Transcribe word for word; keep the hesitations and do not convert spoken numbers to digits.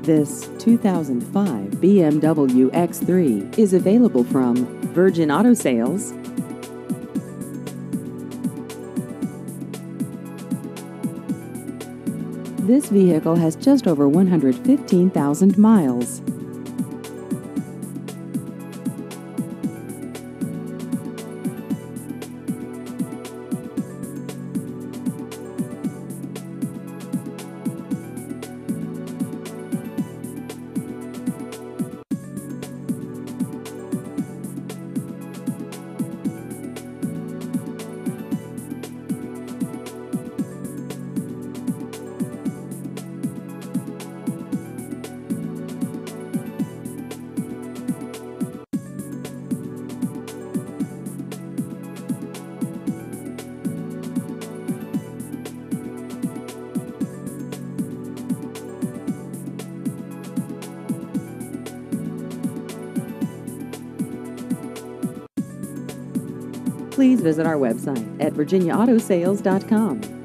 This two thousand five B M W X three is available from Virgin Auto Sales. This vehicle has just over one hundred fifteen thousand miles. Please visit our website at virginia auto sales dot com.